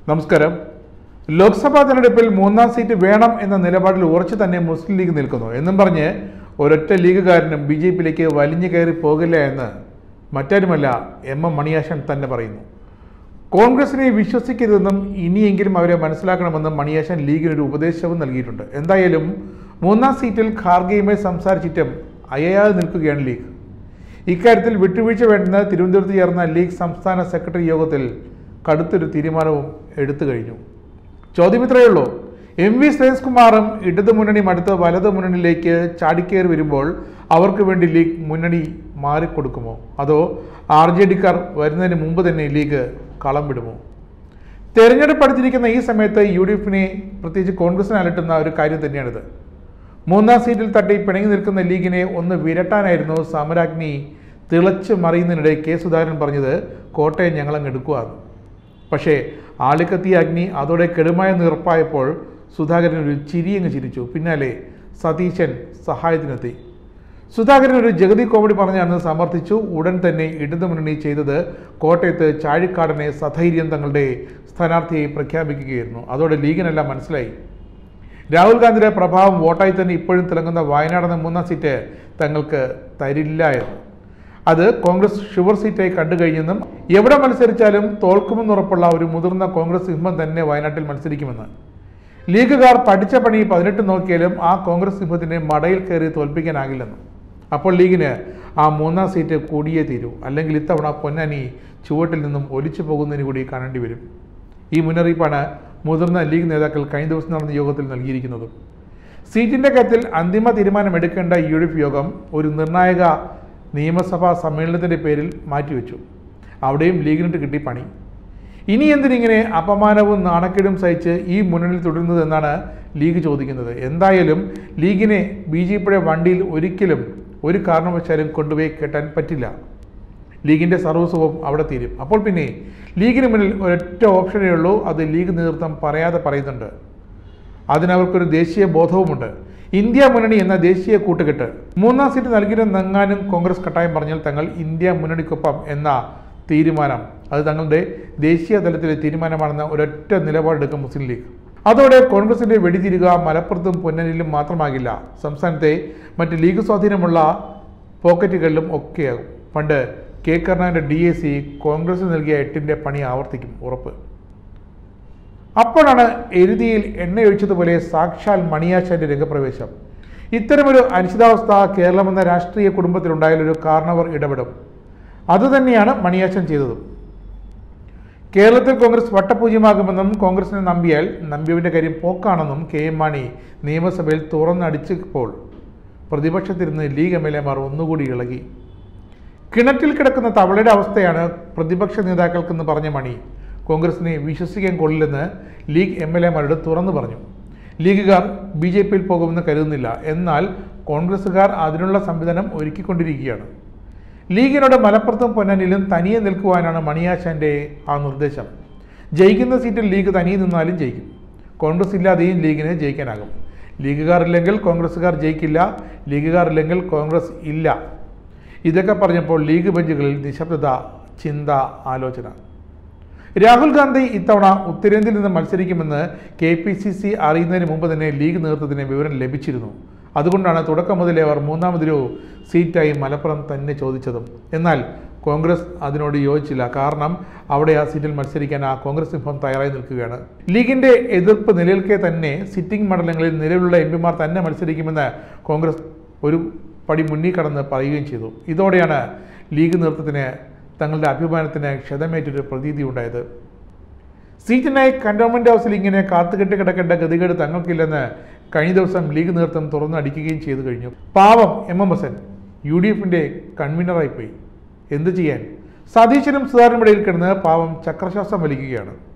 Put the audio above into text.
നമസ്കാരം. ലോക്സഭാ തെരഞ്ഞെടുപ്പിൽ മൂന്നാം സീറ്റ് വേണം എന്ന നിലപാടിൽ ഉറച്ചു തന്നെ മുസ്ലിം ലീഗ് നിൽക്കുന്നു എന്നും പറഞ്ഞ് ഒരൊറ്റ ലീഗുകാരനും BJPയിലേക്ക് വലിഞ്ഞു കയറി പോകില്ല എന്ന് മറ്റാരുമല്ല എം മണിയാശൻ തന്നെ പറയുന്നു. കോൺഗ്രസിനെ വിശ്വസിക്കരുതെന്നും ഇനിയെങ്കിലും അവരെ മനസ്സിലാക്കണമെന്നും മണിയാശൻ ലീഗിനൊരു ഉപദേശവും നൽകിയിട്ടുണ്ട്. എന്തായാലും മൂന്നാം സീറ്റിൽ ഖാർഗെയുമായി സംസാരിച്ചിട്ടും അയയാതെ നിൽക്കുകയാണ് ലീഗ്. ഇക്കാര്യത്തിൽ വിട്ടുവീഴ്ച വേണ്ടെന്ന് തിരുവനന്തപുരത്ത് ചേർന്ന ലീഗ് സംസ്ഥാന സെക്രട്ടറി യോഗത്തിൽ കടുത്തൊരു തീരുമാനവും എടുത്തു കഴിഞ്ഞു. ചോദ്യം ഇത്രയേ ഉള്ളൂ. MV ശ്രേയസ്കുമാറും ഇടതുമുന്നണിയും അടുത്ത് വലതു മുന്നണിയിലേക്ക് ചാടിക്കയറി വരുമ്പോൾ അവർക്ക് വേണ്ടി ലീഗ് മുന്നണി മാറിക്കൊടുക്കുമോ, അതോ RJDക്കാർ വരുന്നതിന് മുമ്പ് തന്നെ ലീഗ് കളം വിടുമോ? തെരഞ്ഞെടുപ്പ് അടുത്തിരിക്കുന്ന ഈ സമയത്ത് UDFനെ പ്രത്യേകിച്ച് കോൺഗ്രസിനെ അലട്ടുന്ന ഒരു കാര്യം തന്നെയാണിത്. മൂന്നാം സീറ്റിൽ തട്ടി പിണങ്ങി നിൽക്കുന്ന ലീഗിനെ ഒന്ന് വിരട്ടാനായിരുന്നു സമരാഗ്നി തിളച്ചു മറിയുന്നതിനിടെ കെ സുധാകരൻ പറഞ്ഞത് കോട്ടയം ഞങ്ങളങ്ങ് എടുക്കുകയാണ്. പക്ഷേ ആളിക്കത്തിയ അഗ്നി അതോടെ കെടുമായ നിറപ്പായപ്പോൾ സുധാകരൻ ഒരു ചിരിയങ്ങ് ചിരിച്ചു. പിന്നാലെ സതീശൻ സഹായത്തിനെത്തി. സുധാകരൻ ഒരു ജഗതി കോമഡി പറഞ്ഞാണെന്ന് സമർത്ഥിച്ചു. ഉടൻ തന്നെ ഇടതുമുന്നണി ചെയ്തത് കോട്ടയത്ത് ചാഴിക്കാടനെ സധൈര്യം തങ്ങളുടെ സ്ഥാനാർത്ഥിയെ പ്രഖ്യാപിക്കുകയായിരുന്നു. അതോടെ ലീഗിനെല്ലാം മനസ്സിലായി രാഹുൽ ഗാന്ധിയുടെ പ്രഭാവം വോട്ടായി തന്നെ ഇപ്പോഴും തിളങ്ങുന്ന വയനാടെന്ന മൂന്നാം സീറ്റ് തങ്ങൾക്ക് തരില്ല എന്ന്. അത് കോൺഗ്രസ് ഷുവർ സീറ്റായി കണ്ടു കഴിഞ്ഞെന്നും എവിടെ മത്സരിച്ചാലും തോൽക്കുമെന്നുറപ്പുള്ള ഒരു മുതിർന്ന കോൺഗ്രസ് സിംഹം തന്നെ വയനാട്ടിൽ മത്സരിക്കുമെന്ന്. ലീഗുകാർ പഠിച്ച പണി 18 നോക്കിയാലും ആ കോൺഗ്രസ് സിംഹത്തിനെ മടയിൽ കയറി തോൽപ്പിക്കാനാകില്ലെന്നും. അപ്പോൾ ലീഗിന് ആ മൂന്നാം സീറ്റ് കൂടിയേ തീരൂ, അല്ലെങ്കിൽ ഇത്തവണ പൊന്നാനി ചുവട്ടിൽ നിന്നും ഒലിച്ചു പോകുന്നതിന് കൂടി കാണേണ്ടി വരും. ഈ മുന്നറിയിപ്പാണ് മുതിർന്ന ലീഗ് നേതാക്കൾ കഴിഞ്ഞ ദിവസം നടന്ന യോഗത്തിൽ നൽകിയിരിക്കുന്നത്. സീറ്റിൻ്റെ കാര്യത്തിൽ അന്തിമ തീരുമാനമെടുക്കേണ്ട UDF യോഗം ഒരു നിർണായക നിയമസഭാ സമ്മേളനത്തിൻ്റെ പേരിൽ മാറ്റിവെച്ചു. അവിടെയും ലീഗിനിട്ട് കിട്ടി പണി. ഇനി എന്തിനിങ്ങനെ അപമാനവും നാണക്കേടും സഹിച്ച് ഈ മുന്നണിയിൽ തുടരുന്നത് എന്നാണ് ലീഗ് ചോദിക്കുന്നത്. എന്തായാലും ലീഗിനെ BJPയുടെ വണ്ടിയിൽ ഒരിക്കലും ഒരു കാരണവശാലും കൊണ്ടുപോയി കെട്ടാൻ പറ്റില്ല. ലീഗിൻ്റെ സർവസ്വവും അവിടെ തീരും. അപ്പോൾ പിന്നെ ലീഗിന് മുന്നിൽ ഒരൊറ്റ ഓപ്ഷനേ ഉള്ളൂ. അത് ലീഗ് നേതൃത്വം പറയാതെ പറയുന്നുണ്ട്. അതിനവർക്കൊരു ദേശീയ ബോധവുമുണ്ട്. ഇന്ത്യ മുന്നണി എന്ന ദേശീയ കൂട്ടുകെട്ട്. മൂന്നാം സീറ്റ് നൽകിയിരുന്നെങ്ങാനും കോൺഗ്രസ് കട്ടായം പറഞ്ഞാൽ തങ്ങൾ ഇന്ത്യ മുന്നണിക്കൊപ്പം എന്ന തീരുമാനം അത് തങ്ങളുടെ ദേശീയ തലത്തിലെ തീരുമാനമാണെന്ന ഒരൊറ്റ നിലപാടെടുക്കും മുസ്ലിം ലീഗ്. അതോടെ കോൺഗ്രസിന്റെ വെടിതിരിക മലപ്പുറത്തും പൊന്നാനിയിലും മാത്രമാകില്ല, സംസ്ഥാനത്തെ മറ്റ് ലീഗ് സ്വാധീനമുള്ള പോക്കറ്റുകളിലും ഒക്കെയാകും. പണ്ട് കെ കരുണാകരന്റെ DAC കോൺഗ്രസ് നൽകിയ 8ന്റെ പണി ആവർത്തിക്കും, ഉറപ്പ്. അപ്പോഴാണ് എരുതിയിൽ എണ്ണയൊഴിച്ചതുപോലെ സാക്ഷാൽ മണിയാശന്റെ രംഗപ്രവേശം. ഇത്തരമൊരു അനിശ്ചിതാവസ്ഥ കേരളമെന്ന രാഷ്ട്രീയ കുടുംബത്തിലുണ്ടായാൽ ഒരു കാരണവർ ഇടപെടും. അതുതന്നെയാണ് മണിയാശൻ ചെയ്തതും. കേരളത്തിൽ കോൺഗ്രസ് വട്ടപൂജ്യമാകുമെന്നും കോൺഗ്രസിനെ നമ്പിയാൽ നമ്പിയവന്റെ കാര്യം പോക്കാണെന്നും KM മാണി നിയമസഭയിൽ തുറന്നടിച്ചപ്പോൾ പ്രതിപക്ഷത്തിരുന്ന് ലീഗ് MLAമാർ ഒന്നുകൂടി ഇളകി. കിണറ്റിൽ കിടക്കുന്ന തവളയുടെ അവസ്ഥയാണ് പ്രതിപക്ഷ നേതാക്കൾക്കെന്ന് പറഞ്ഞ മണി കോൺഗ്രസിനെ വിശ്വസിക്കാൻ കൊള്ളില്ലെന്ന് ലീഗ് MLAമാരോട് തുറന്നു പറഞ്ഞു. ലീഗുകാർ BJPയിൽ പോകുമെന്ന് കരുതുന്നില്ല, എന്നാൽ കോൺഗ്രസുകാർ അതിനുള്ള സംവിധാനം ഒരുക്കിക്കൊണ്ടിരിക്കുകയാണ്. ലീഗിനോട് മലപ്പുറത്തും പൊന്നാനിയിലും തനിയെ നിൽക്കുവാനാണ് മണിയാശാന്റെ ആ നിർദ്ദേശം. ജയിക്കുന്ന സീറ്റിൽ ലീഗ് തനിയെ നിന്നാലും ജയിക്കും. കോൺഗ്രസ് ഇല്ലാതെയും ലീഗിന് ജയിക്കാനാകും. ലീഗുകാർ ഇല്ലെങ്കിൽ കോൺഗ്രസുകാർ ജയിക്കില്ല, ലീഗുകാർ ഇല്ലെങ്കിൽ കോൺഗ്രസ് ഇല്ല. ഇതൊക്കെ പറഞ്ഞപ്പോൾ ലീഗ് ബെഞ്ചുകളിൽ നിശബ്ദത, ചിന്ത, ആലോചന. രാഹുൽ ഗാന്ധി ഇത്തവണ ഉത്തരേന്ത്യയിൽ നിന്ന് മത്സരിക്കുമെന്ന് KPCC അറിയുന്നതിന് മുമ്പ് തന്നെ ലീഗ് നേതൃത്വത്തിന് വിവരം ലഭിച്ചിരുന്നു. അതുകൊണ്ടാണ് തുടക്കം മുതലേ അവർ മൂന്നാമതൊരു സീറ്റായി മലപ്പുറം തന്നെ ചോദിച്ചതും. എന്നാൽ കോൺഗ്രസ് അതിനോട് യോജിച്ചില്ല. കാരണം അവിടെ ആ സീറ്റിൽ മത്സരിക്കാൻ ആ കോൺഗ്രസ് സിംഹം തയ്യാറായി നിൽക്കുകയാണ്. ലീഗിന്റെ എതിർപ്പ് നിലനിൽക്കെ തന്നെ സിറ്റിംഗ് മണ്ഡലങ്ങളിൽ നിലവിലുള്ള MPമാർ തന്നെ മത്സരിക്കുമെന്ന് കോൺഗ്രസ് ഒരു പടി മുന്നിൽ കടന്ന് പറയുകയും ചെയ്തു. ഇതോടെയാണ് ലീഗ് നേതൃത്വത്തിന് തങ്ങളുടെ അഭിമാനത്തിന് ക്ഷതമേറ്റൊരു പ്രതീതി ഉണ്ടായത്. സീറ്റിനായി കന്റോൺമെന്റ് ഹൗസിൽ ഇങ്ങനെ കാത്തുകെട്ടി കിടക്കേണ്ട ഗതികേട് തങ്ങൾക്കില്ലെന്ന് കഴിഞ്ഞ ദിവസം ലീഗ് നേതൃത്വം തുറന്നടിക്കുകയും ചെയ്തു കഴിഞ്ഞു. പാവം MMSN UDFന്റെ കൺവീനറായിപ്പോയി. എന്തു ചെയ്യാൻ? സതീശനും സുധാകരനും ഇടയിൽ കിടന്ന് പാവം ചക്രശ്വാസം വലിക്കുകയാണ്.